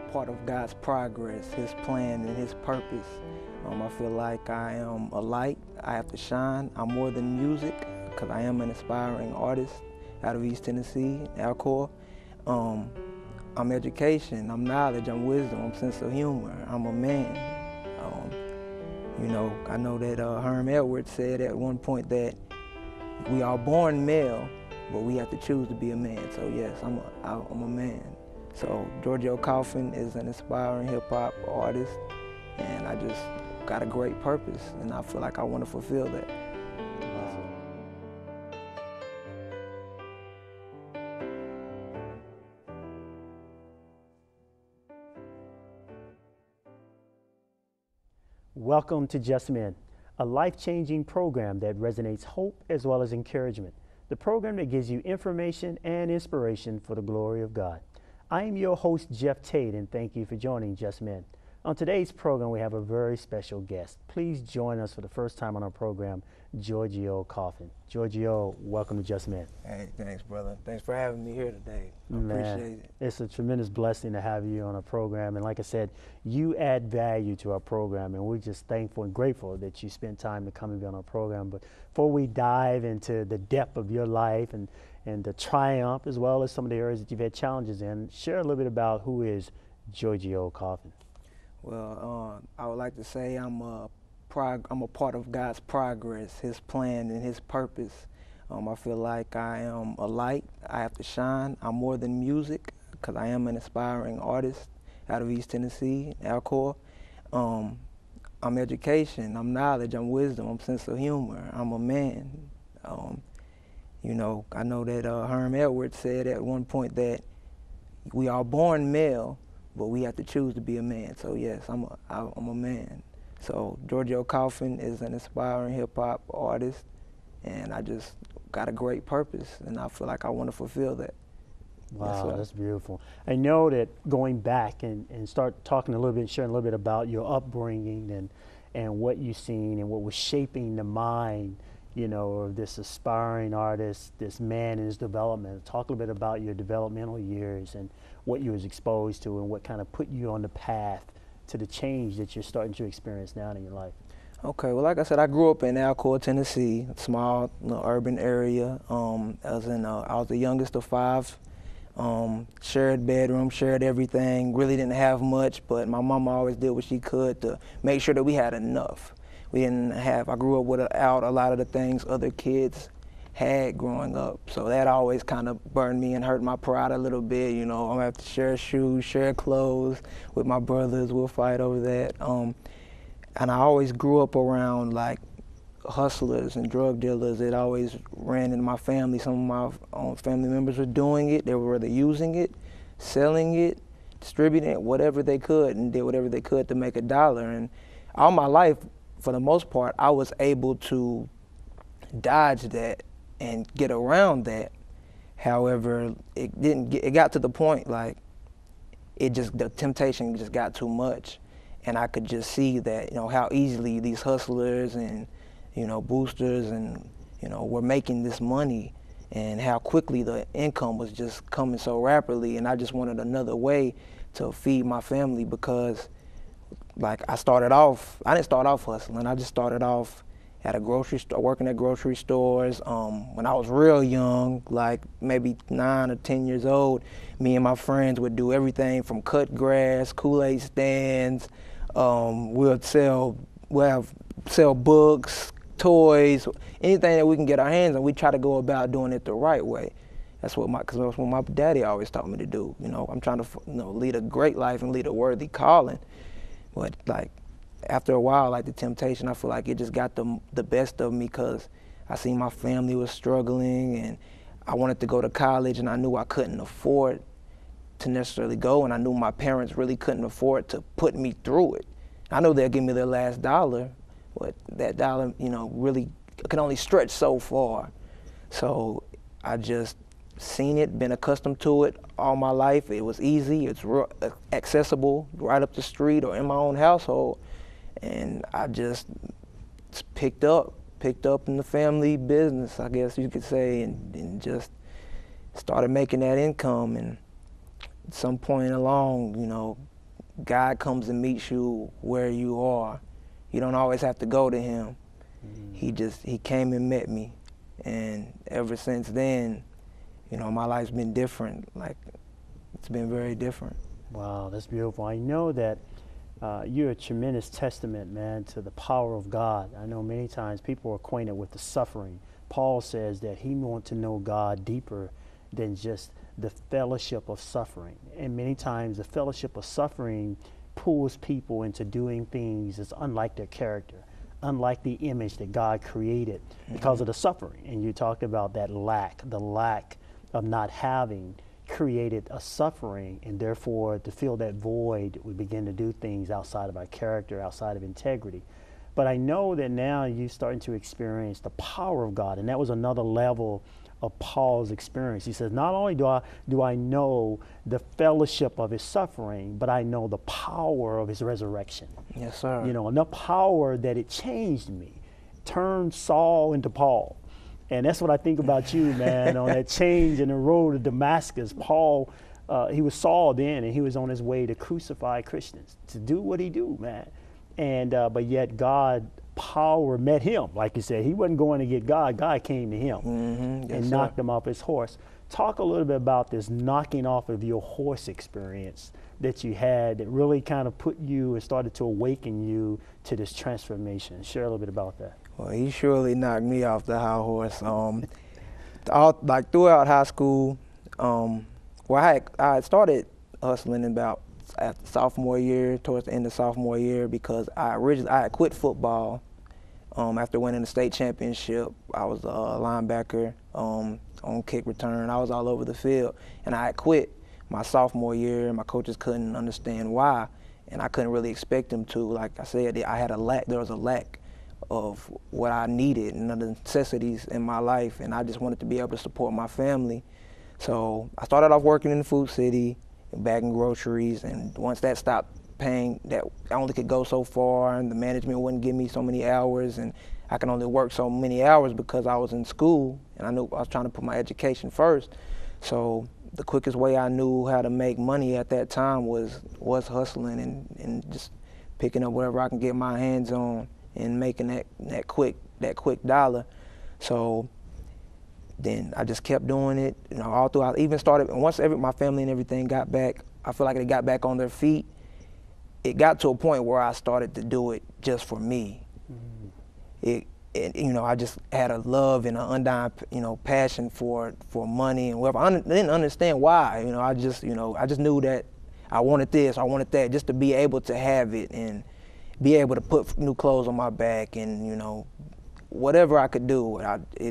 part of God's progress, His plan, and His purpose. I feel like I am a light. I have to shine. I'm more than music because I am an aspiring artist out of East Tennessee, Alcor. I'm education. I'm knowledge. I'm wisdom. I'm sense of humor. I'm a man. I know that Herm Edwards said at one point that we are born male, but we have to choose to be a man. So yes, I'm a man. So Giorgio Coffin is an aspiring hip hop artist, and I just got a great purpose, and I feel like I want to fulfill that. Welcome to Just Men, a life-changing program that resonates hope as well as encouragement. The program that gives you information and inspiration for the glory of God. I am your host, Jeff Tate, and thank you for joining Just Men. On today's program, we have a very special guest. Please join us for the first time on our program, Giorgio Coffin. Giorgio, welcome to Just Men. Hey, thanks, brother. Thanks for having me here today. I appreciate it. It's a tremendous blessing to have you on our program. And like I said, you add value to our program, and we're just thankful and grateful that you spent time to come and be on our program. But before we dive into the depth of your life and the triumph, as well as some of the areas that you've had challenges in, share a little bit about who is Giorgio Coffin. Well, I would like to say I'm a part of God's progress, His plan, and His purpose. I feel like I am a light. I have to shine. I'm more than music because I am an aspiring artist out of East Tennessee, Alcor. I'm education. I'm knowledge. I'm wisdom. I'm sense of humor. I'm a man. I know that Herm Edwards said at one point that we are born male, but we have to choose to be a man. So yes, I'm a man. So Giorgio Coffin is an aspiring hip hop artist, and I just got a great purpose, and I feel like I want to fulfill that. Wow, that's beautiful. I know that going back and start talking a little bit, sharing a little bit about your upbringing and what you've seen and what was shaping the mind, of this aspiring artist, this man in his development. Talk a little bit about your developmental years and what you was exposed to and what kind of put you on the path to the change that you're starting to experience now in your life. Okay, well, like I said, I grew up in Alcor, Tennessee, a small, urban area. I was the youngest of five. Shared bedroom, shared everything. Really didn't have much, but my mama always did what she could to make sure that we had enough. I grew up without a lot of the things other kids had growing up, so that always kind of burned me and hurt my pride a little bit. I'm gonna have to share shoes, share clothes with my brothers. We'll fight over that. And I always grew up around like hustlers and drug dealers. It always ran in my family. Some of my family members were doing it. They were either using it, selling it, distributing it, whatever they could, and did whatever they could to make a dollar. And all my life, for the most part, I was able to dodge that and get around that. However, it got to the point like the temptation just got too much, and I could just see that how easily these hustlers and boosters and were making this money, and how quickly the income was just coming so rapidly. And I just wanted another way to feed my family because like I didn't start off hustling. I just started off at a grocery store, working at grocery stores. When I was real young, like maybe 9 or 10 years old, me and my friends would do everything from cut grass, Kool-Aid stands. We'll sell books, toys, anything that we can get our hands on. We try to go about doing it the right way. That's what my daddy always taught me to do. I'm trying to lead a great life and lead a worthy calling. But like after a while, like the temptation, I feel like it just got the best of me because I seen my family was struggling, and I wanted to go to college, and I knew I couldn't afford to necessarily go, and I knew my parents really couldn't afford to put me through it. I know they'll give me their last dollar, but that dollar, really can only stretch so far. So I just seen it, been accustomed to it all my life. It was easy, it's accessible, right up the street or in my own household. And I just picked up in the family business, I guess you could say, and just started making that income. And at some point along, God comes and meets you where you are. You don't always have to go to him. He came and met me. And ever since then, my life's been different. Like, it's been very different. Wow, that's beautiful. I know that you're a tremendous testament, man, to the power of God. I know many times people are acquainted with the suffering. Paul says that he wants to know God deeper than just the fellowship of suffering. And many times the fellowship of suffering pulls people into doing things that's unlike their character, unlike the image that God created because of the suffering. And you talked about that the lack of not having created a suffering, and therefore to fill that void, we begin to do things outside of our character, outside of integrity. But I know that now you're starting to experience the power of God, and that was another level of Paul's experience. He says, not only do I know the fellowship of his suffering, but I know the power of his resurrection. Yes, sir. Enough power that it changed me, turned Saul into Paul. And that's what I think about you, man, on that change in the road to Damascus. Paul, he was Saul then, and he was on his way to crucify Christians, to do what he do, man. And but yet God power met him. Like you said, he wasn't going to get God. God came to him and knocked him off his horse. Talk a little bit about this knocking off of your horse experience that you had that really kind of put you and started to awaken you to this transformation. Share a little bit about that. Well, he surely knocked me off the high horse. Throughout high school, I had started hustling about after sophomore year, towards the end of sophomore year, because I had quit football after winning the state championship. I was a linebacker on kick return. I was all over the field, and I had quit my sophomore year. My coaches couldn't understand why, and I couldn't really expect them to. Like I said, there was a lack of what I needed and the necessities in my life, and I just wanted to be able to support my family. So I started off working in the food city, bagging groceries, and once that stopped paying, that I only could go so far, and the management wouldn't give me so many hours, and I could only work so many hours because I was in school, and I knew I was trying to put my education first. So the quickest way I knew how to make money at that time was hustling and just picking up whatever I can get my hands on and making that quick dollar. So then I just kept doing it, all throughout. I even started, and once my family and everything got back, I feel like they got back on their feet. It got to a point where I started to do it just for me. I just had a love and an undying, passion for money and whatever. I didn't understand why. I just knew that I wanted this, I wanted that, just to be able to have it and be able to put new clothes on my back and whatever I could do.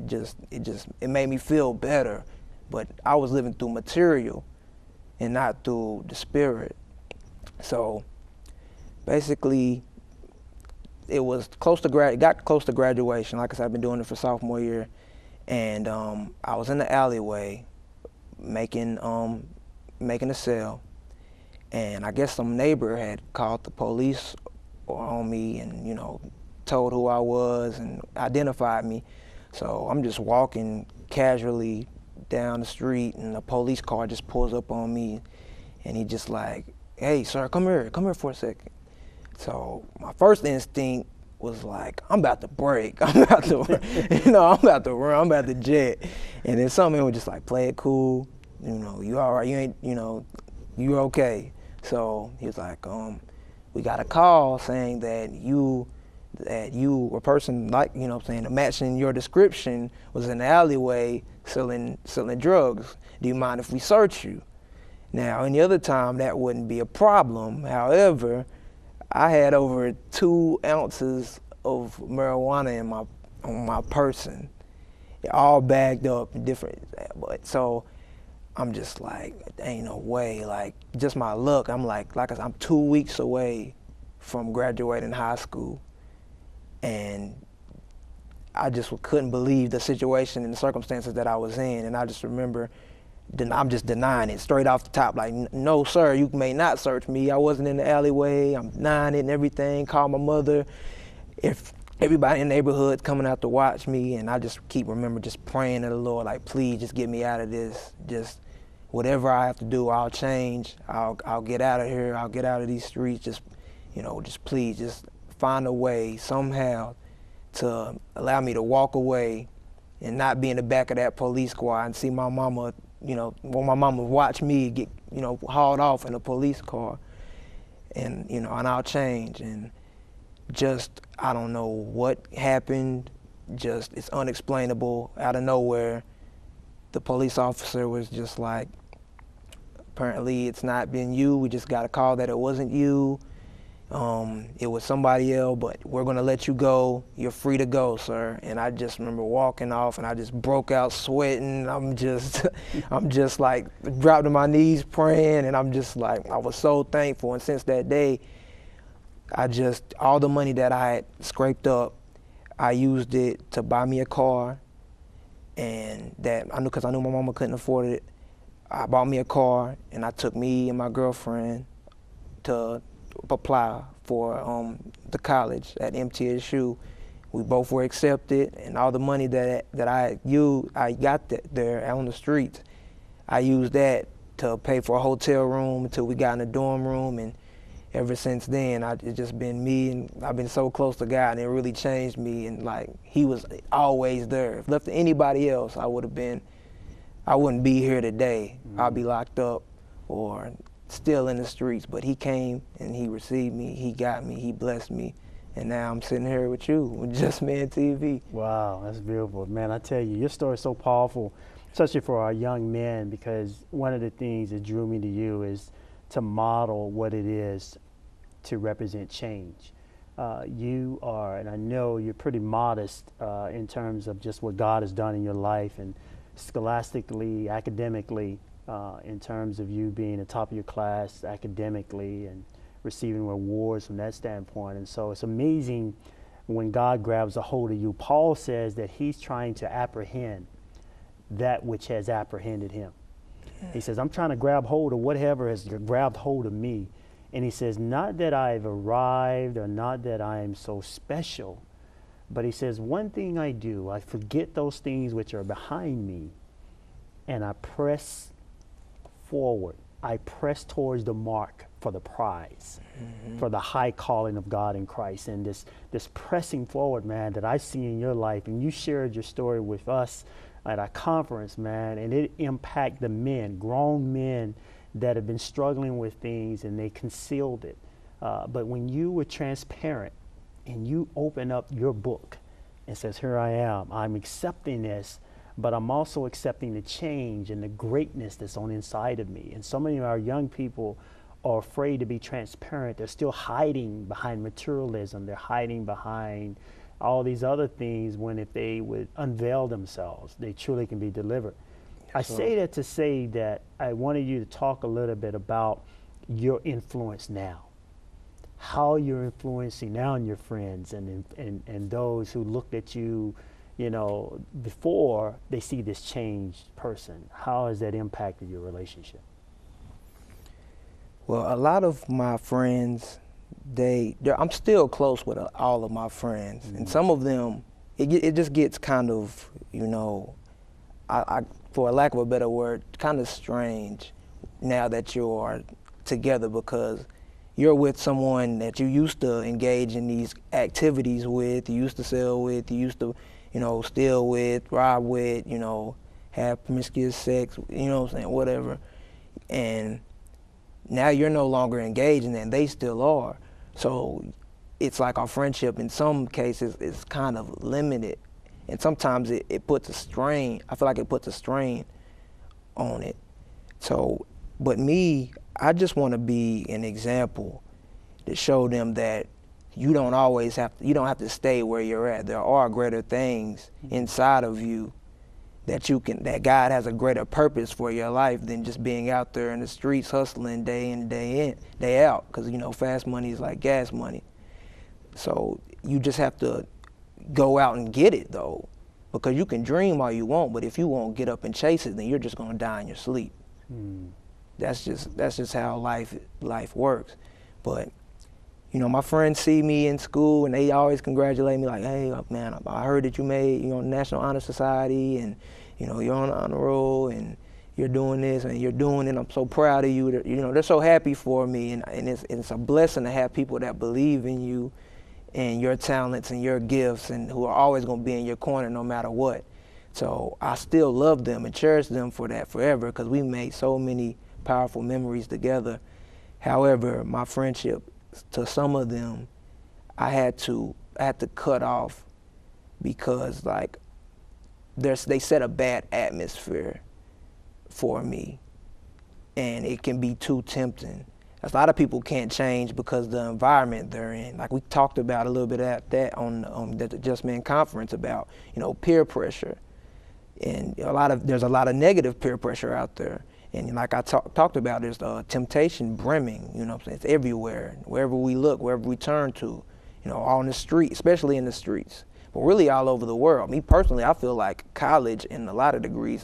It made me feel better. But I was living through material and not through the spirit. So basically, it got close to graduation. Like I said, I've been doing it for sophomore year, and I was in the alleyway making a sale, and I guess some neighbor had called the police on me and told who I was and identified me. So I'm just walking casually down the street, and a police car just pulls up on me, and he just like, "Hey, sir, come here for a second." So my first instinct was like, I'm about to break. I'm about to run. I'm about to jet. And then something was just like, play it cool. You all right? You ain't, you okay? So he was like, we got a call saying that you, a person like, matching your description was in the alleyway selling drugs. Do you mind if we search you? Now, any other time that wouldn't be a problem. However, I had over 2 ounces of marijuana on my person, all bagged up in different. But so I'm just like, ain't no way. Like, just my luck. I'm like I said, I'm 2 weeks away from graduating high school, and I just couldn't believe the situation and the circumstances that I was in. And I just remember, I'm just denying it straight off the top. Like, no, sir, you may not search me. I wasn't in the alleyway. I'm denying it and everything. Call my mother. If everybody in the neighborhood coming out to watch me, and I just remember just praying to the Lord, like, please just get me out of this. Just whatever I have to do, I'll change. I'll get out of here. I'll get out of these streets. Just, just please, just find a way somehow to allow me to walk away and not be in the back of that police squad and see my mama, when my mama watch me get, hauled off in a police car. And, and I'll change. And just, I don't know what happened. Just, it's unexplainable. Out of nowhere, the police officer was just like, apparently it's not been you. We just got a call that it wasn't you. It was somebody else, but we're gonna let you go. You're free to go, sir. And I just remember walking off, and I just broke out sweating. I'm just like dropped to my knees praying, and I'm just like, I was so thankful. And since that day, all the money that I had scraped up, I used it to buy me a car, and because I knew my mama couldn't afford it. I bought me a car, and I took me and my girlfriend to apply for the college at MTSU. We both were accepted, and all the money that I used, I got there on the streets. I used that to pay for a hotel room until we got in a dorm room, and ever since then, it's just been me, and I've been so close to God, and it really changed me. And like, He was always there. If left to anybody else, I wouldn't be here today. Mm-hmm. I'd be locked up or still in the streets, but He came and He received me, He got me, He blessed me, and now I'm sitting here with you, with Just Man TV. Wow, that's beautiful. Man, I tell you, your story is so powerful, especially for our young men, because one of the things that drew me to you is to model what it is to represent change. You are, and I know you're pretty modest in terms of just what God has done in your life, and scholastically, academically, in terms of you being the top of your class academically and receiving rewards from that standpoint. And so it's amazing when God grabs a hold of you. Paul says that he's trying to apprehend that which has apprehended him. He says, I'm trying to grab hold of whatever has grabbed hold of me. And he says, not that I've arrived or not that I am so special, but he says, one thing I do, I forget those things which are behind me, and I press forward. I press towards the mark for the prize, for the high calling of God in Christ. And this pressing forward, man, that I see in your life, and you shared your story with us at our conference, man, and it impacted the men, grown men that have been struggling with things, and they concealed it. But when you were transparent and you open up your book and says, here I am, I'm accepting this, but I'm also accepting the change and the greatness that's on inside of me. And so many of our young people are afraid to be transparent. They're still hiding behind materialism. They're hiding behind all these other things, when if they would unveil themselves, they truly can be delivered. I say that to say that I wanted you to talk a little bit about your influence now, how you're influencing now in your friends and those who looked at you, before they see this changed person. How has that impacted your relationship? Well, a lot of my friends, I'm still close with all of my friends, and some of them, it just gets kind of, I for a lack of a better word, kind of strange now that you are together, because you're with someone that you used to engage in these activities with, you used to sell with, you used to, steal with, rob with, have promiscuous sex, whatever. And now you're no longer engaged in that, and they still are. So it's like our friendship in some cases is kind of limited. And sometimes it puts a strain. I feel like it puts a strain on it. So, but me, I just want to be an example to show them that you don't have to stay where you're at. There are greater things inside of you that God has a greater purpose for your life than just being out there in the streets hustling day in, day out. Because, fast money is like gas money. So you just have to go out and get it, though, because you can dream all you want, but if you won't get up and chase it, then you're just going to die in your sleep. That's just how life works. But my friends see me in school, and they always congratulate me, like, hey, man, I heard that you made, National Honor Society, and, you're on the honor roll, and, you're doing this and you're doing it. I'm so proud of you. You know, they're so happy for me, and it's a blessing to have people that believe in you and your talents and your gifts, and who are always going to be in your corner no matter what. So I still love them and cherish them for that forever, because we made so many powerful memories together. However, my friendship to some of them, I had to cut off, because like they set a bad atmosphere for me, and it can be too tempting. A lot of people can't change because of the environment they're in. Like we talked about a little bit of that on the Just Men conference about, you know, peer pressure, and there's a lot of negative peer pressure out there. And like I talked about, there's temptation brimming. You know what I'm saying? It's everywhere, wherever we look, wherever we turn to. You know, on the street, especially in the streets, but really all over the world. Me personally, I feel like college in a lot of degrees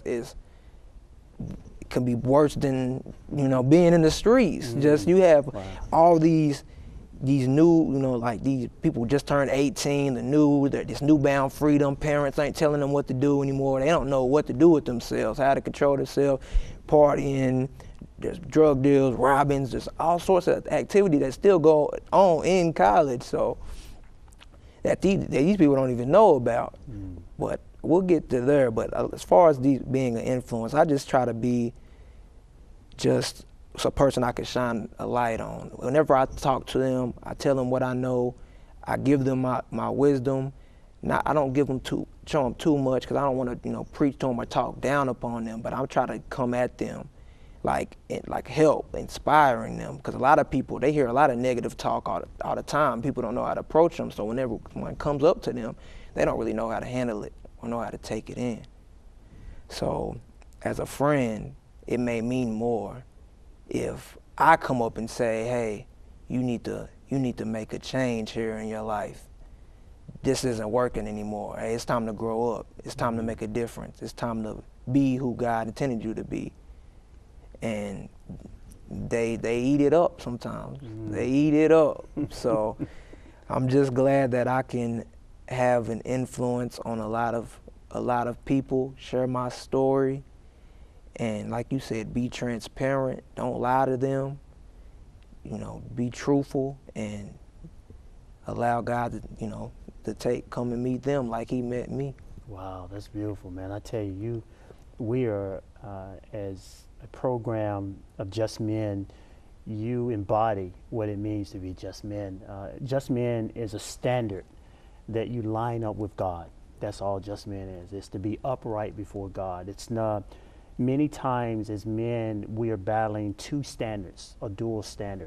can be worse than, you know, being in the streets. Mm-hmm. Just you have all these new, you know, like these people just turned 18, this newbound freedom. Parents ain't telling them what to do anymore. They don't know what to do with themselves, how to control themselves, partying, there's drug deals, robbings, there's all sorts of activity that still go on in college. So that these people don't even know about. But we'll get to there. But as far as being an influence, I just try to be just a person I can shine a light on. Whenever I talk to them, I tell them what I know. I give them my wisdom. I don't show them too much, because I don't want to, you know, preach to them or talk down upon them. But I'm trying to come at them like help, inspiring them, because a lot of people, they hear a lot of negative talk all the time. People don't know how to approach them, so whenever one comes up to them, they don't really know how to handle it or know how to take it in. So as a friend, it may mean more if I come up and say, hey, you need to make a change here in your life. This isn't working anymore. Hey, it's time to grow up. It's time to make a difference. It's time to be who God intended you to be. And they eat it up sometimes. They eat it up. So I'm just glad that I can have an influence on a lot of people, share my story, and like you said, be transparent. Don't lie to them. You know, be truthful, and allow God to, you know, come and meet them like He met me. Wow, that's beautiful, man. I tell you, we are as a program of Just Men, you embody what it means to be Just Men. Just Men is a standard that you line up with God. That's all Just Men is. It's to be upright before God. It's not. Many times as men, we are battling two standards, a dual standard.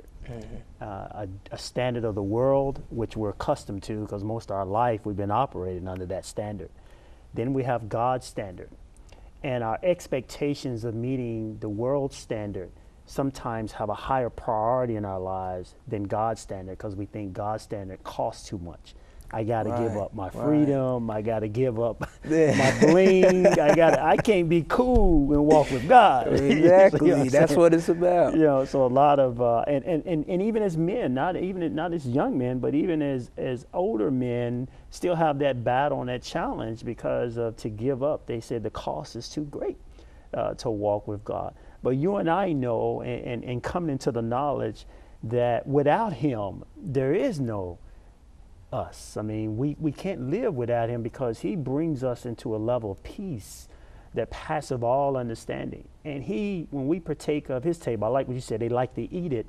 A standard of the world, which we're accustomed to because most of our life we've been operating under that standard. Then we have God's standard. And our expectations of meeting the world's standard sometimes have a higher priority in our lives than God's standard, because we think God's standard costs too much. I got to give up my freedom. I got to give up my bling. I can't be cool and walk with God. Exactly. You know that's what it's about. You know, so a lot of and even as men, not as young men, but even as older men, still have that battle and that challenge because to give up. They said the cost is too great to walk with God. But you and I know, and coming into the knowledge that without Him, there is no us. I mean, we can't live without Him, because He brings us into a level of peace that passeth all understanding. And when we partake of His table, I like what you said, they like to eat it.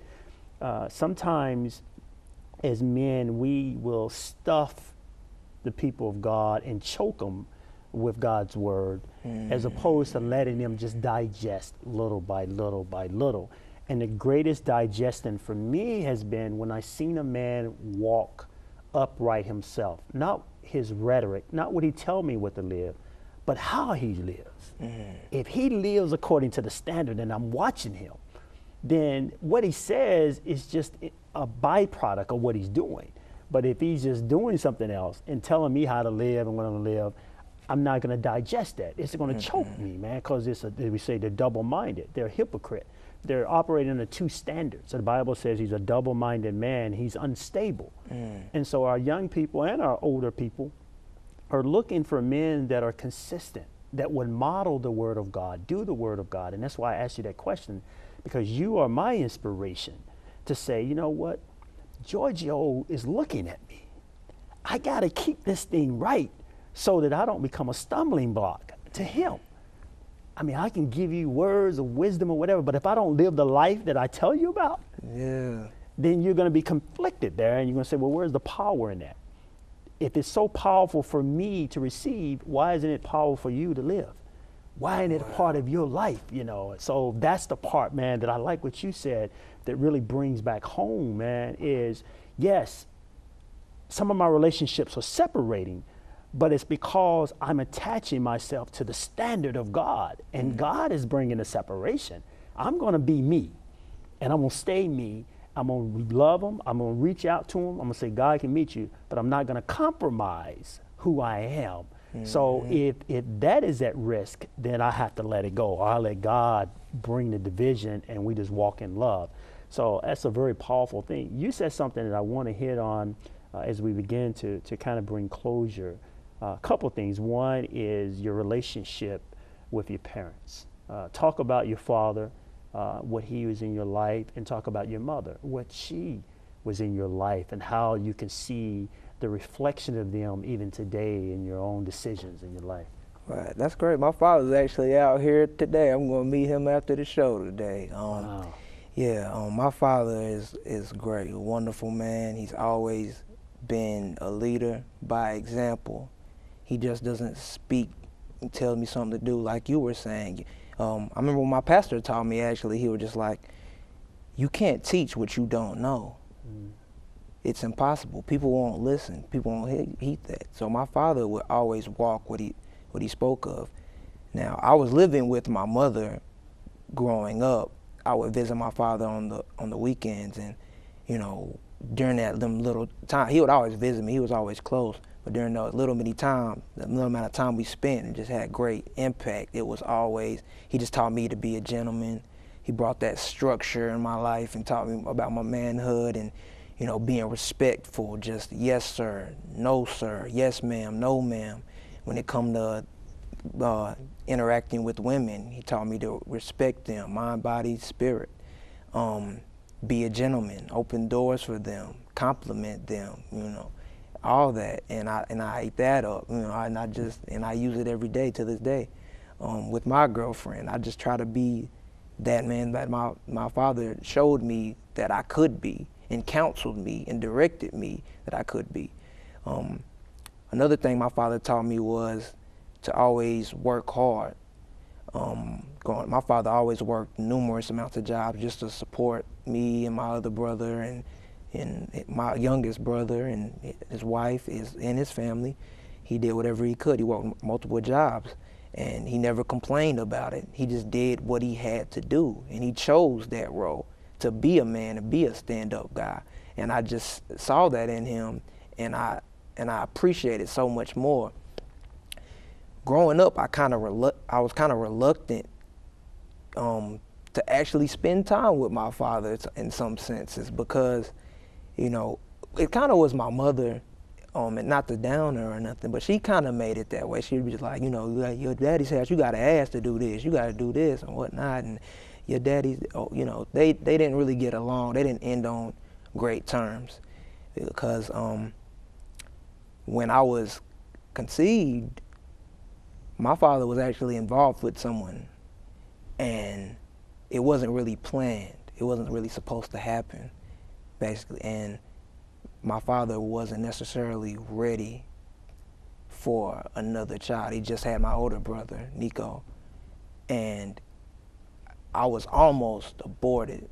Sometimes as men, we will stuff the people of God and choke them with God's word, as opposed to letting them just digest little by little by little. And the greatest digestion for me has been when I seen a man walk upright himself, not his rhetoric, not what he tell me what to live, but how he lives. If he lives according to the standard and I'm watching him, then what he says is just a byproduct of what he's doing. But if he's just doing something else and telling me how to live and what I'm going to live, I'm not going to digest that. It's going to choke me, man, because we say they're double-minded. They're a hypocrite. They're operating under two standards. So the Bible says he's a double-minded man. He's unstable. And so our young people and our older people are looking for men that are consistent, that would model the Word of God, do the Word of God. And that's why I asked you that question, because you are my inspiration to say, you know what, Giorgio is looking at me. I got to keep this thing right so that I don't become a stumbling block to him. I mean, I can give you words of wisdom or whatever, but if I don't live the life that I tell you about, then you're going to be conflicted there, and you're going to say, well, where's the power in that? If it's so powerful for me to receive, why isn't it powerful for you to live? Why isn't it a part of your life, you know? So that's the part, man, that I like what you said that really brings back home, man, is, yes, some of my relationships are separating, but it's because I'm attaching myself to the standard of God, and God is bringing the separation. I'm going to be me, and I'm going to stay me. I'm going to love them. I'm going to reach out to them. I'm going to say, God can meet you, but I'm not going to compromise who I am. So if that is at risk, then I have to let it go. I'll let God bring the division, and we just walk in love. So that's a very powerful thing. You said something that I want to hit on as we begin to kind of bring closure. A couple things. One is your relationship with your parents. Talk about your father, what he was in your life, and talk about your mother, what she was in your life, and how you can see the reflection of them even today in your own decisions in your life. Right, that's great. My father's actually out here today. I'm going to meet him after the show today. Wow. Yeah, my father is great, a wonderful man. He's always been a leader by example. He just doesn't speak and tell me something to do like you were saying. I remember when my pastor taught me, actually, he was just like, you can't teach what you don't know. It's impossible. People won't listen. People won't heed that. So my father would always walk what he spoke of. Now, I was living with my mother growing up. I would visit my father on the weekends, and you know, during them little time, he would always visit me. He was always close. But during the little amount of time we spent, and just had great impact. It was always, he just taught me to be a gentleman. He brought that structure in my life and taught me about my manhood and, you know, being respectful, just yes, sir, no, sir, yes, ma'am, no, ma'am. When it come to interacting with women, he taught me to respect them, mind, body, spirit. Be a gentleman, open doors for them, compliment them, you know. All that, and I ate that up, you know, and I use it every day to this day. With my girlfriend, I just try to be that man that my father showed me that I could be, and counseled me and directed me that I could be. Another thing my father taught me was to always work hard. My father always worked numerous amounts of jobs just to support me and my other brother and my youngest brother and his wife and his family. He did whatever he could. He worked multiple jobs, and he never complained about it. He just did what he had to do, and he chose that role to be a man, to be a stand-up guy. And I just saw that in him, and I appreciate it so much more. Growing up, I was kind of reluctant to actually spend time with my father in some senses, because, you know, it kind of was my mother, and not to down her or nothing, but she kind of made it that way. She would be just like, you know, like your daddy's house, you got to ask to do this, you got to do this and whatnot, and your daddy's, you know, they didn't really get along. They didn't end on great terms, because when I was conceived, my father was actually involved with someone, and it wasn't really planned. It wasn't really supposed to happen, basically. And my father wasn't necessarily ready for another child. He just had my older brother, Nico, and I was almost aborted.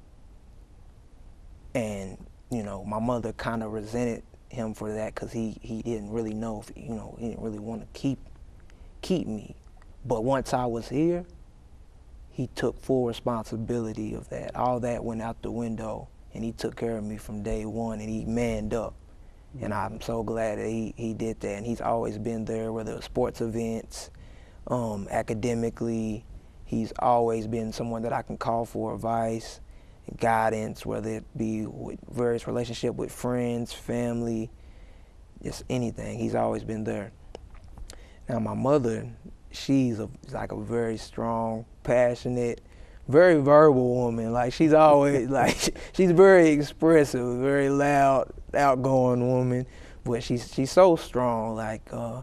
And, you know, my mother kind of resented him for that, because he didn't really know if, you know, he didn't really want to keep me. But once I was here, he took full responsibility of that. All that went out the window, and he took care of me from day one, and he manned up. And I'm so glad that he did that. And he's always been there, whether it was sports events, academically. He's always been someone that I can call for advice and guidance, whether it be with various relationships with friends, family, just anything. He's always been there. Now, my mother, she's like a very strong, passionate, very verbal woman. Like she's always like she's very expressive, very loud, outgoing woman, but she's so strong. Like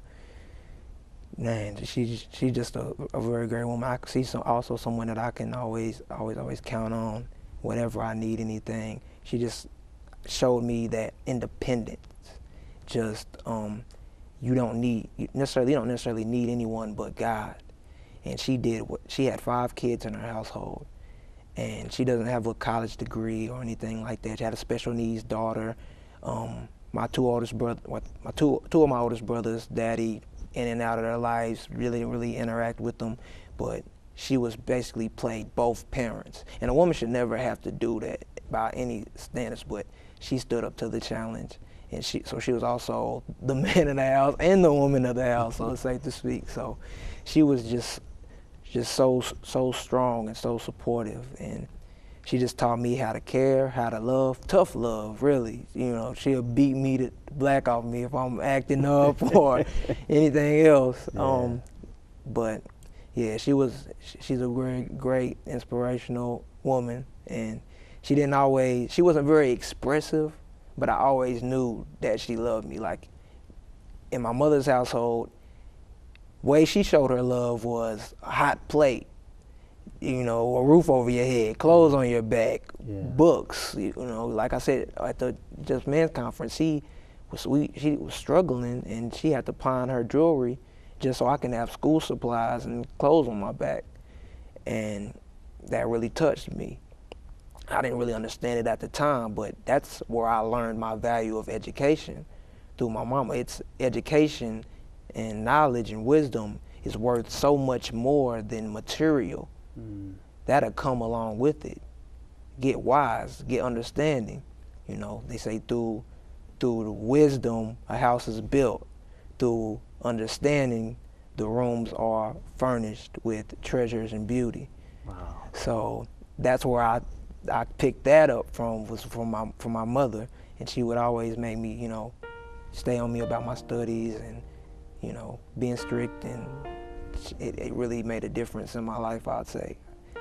man, she's just a very great woman. I see also someone that I can always count on whenever I need anything. She just showed me that independence. Just you don't necessarily need anyone but God. And she had 5 kids in her household, and she doesn't have a college degree or anything like that. She had a special needs daughter. My two of my oldest brothers, daddy in and out of their lives, really interact with them, but she was basically played both parents. And a woman should never have to do that by any standards, but she stood up to the challenge. And so she was also the man in the house and the woman of the house, so it's safe to speak. So she was just so strong and so supportive, and she just taught me how to care, how to love, tough love, really. You know, she'll beat me to black off me if I'm acting up or anything else. Yeah. But yeah, she's a great inspirational woman, and she wasn't very expressive, but I always knew that she loved me. Like in my mother's household, way she showed her love was a hot plate, you know, a roof over your head, clothes on your back, books. You know, like I said at the Just Men's conference, she was struggling, and she had to pawn her jewelry just so I can have school supplies and clothes on my back, and that really touched me. I didn't really understand it at the time, but that's where I learned my value of education through my mama. It's education and knowledge and wisdom is worth so much more than material. That'll come along with it. Get wise, get understanding. You know, they say through the wisdom a house is built. Through understanding, the rooms are furnished with treasures and beauty. Wow. So that's where I picked that up from my mother, and she would always make me, you know, stay on me about my studies and, you know, being strict, and it really made a difference in my life, I'd say.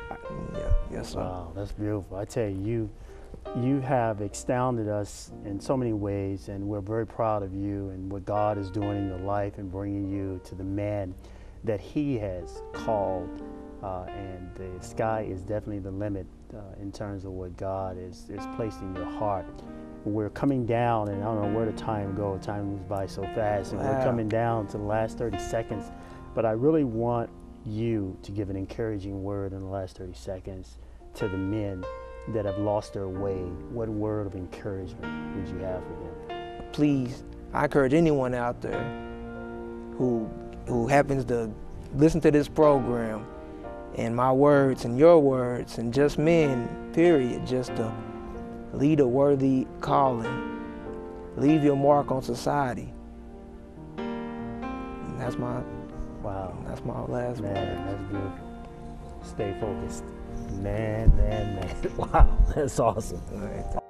Yes, sir. Wow, that's beautiful. I tell you, you have astounded us in so many ways, and we're very proud of you and what God is doing in your life and bringing you to the man that He has called. And the sky is definitely the limit in terms of what God is placed in your heart. We're coming down, and I don't know where the time goes. Time moves by so fast, and we're coming down to the last 30 seconds. But I really want you to give an encouraging word in the last 30 seconds to the men that have lost their way. What word of encouragement would you have for them? Please, I encourage anyone out there who happens to listen to this program, and my words and your words and Just Men, period, just to lead a worthy calling. Leave your mark on society. And that's my last word. That's beautiful. Stay focused. Man. Wow, that's awesome.